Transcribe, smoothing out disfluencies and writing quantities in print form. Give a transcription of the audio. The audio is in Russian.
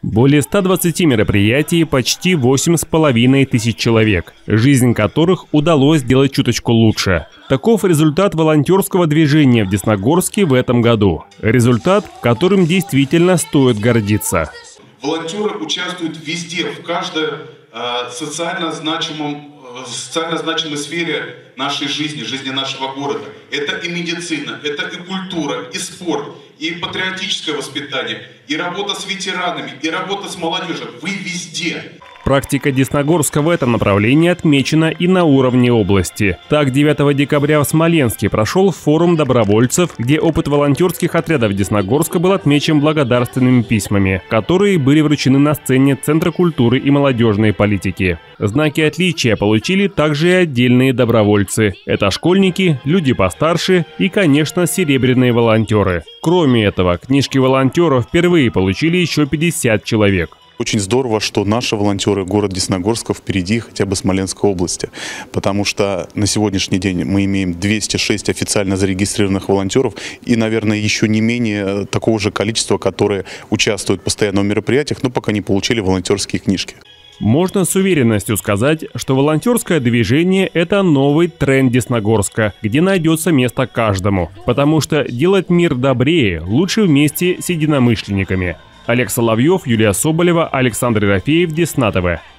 Более 120 мероприятий, почти 8,5 тысяч человек, жизнь которых удалось сделать чуточку лучше. Таков результат волонтерского движения в Десногорске в этом году. Результат, которым действительно стоит гордиться. Волонтеры участвуют везде, в каждой социально значимой сфере нашей жизни, жизни нашего города. Это и медицина, это и культура, и спорт, и патриотическое воспитание, и работа с ветеранами, и работа с молодежью. Вы везде. Практика Десногорска в этом направлении отмечена и на уровне области. Так, 9 декабря в Смоленске прошел форум добровольцев, где опыт волонтерских отрядов Десногорска был отмечен благодарственными письмами, которые были вручены на сцене Центра культуры и молодежной политики. Знаки отличия получили также и отдельные добровольцы. Это школьники, люди постарше и, конечно, серебряные волонтеры. Кроме этого, книжки волонтеров впервые получили еще 50 человек. Очень здорово, что наши волонтеры города Десногорска впереди хотя бы Смоленской области, потому что на сегодняшний день мы имеем 206 официально зарегистрированных волонтеров и, наверное, еще не менее такого же количества, которые участвуют постоянно в мероприятиях, но пока не получили волонтерские книжки. Можно с уверенностью сказать, что волонтерское движение – это новый тренд Десногорска, где найдется место каждому, потому что делать мир добрее лучше вместе с единомышленниками. Олег Соловьев, Юлия Соболева, Александр Ерофеев, Десна ТВ.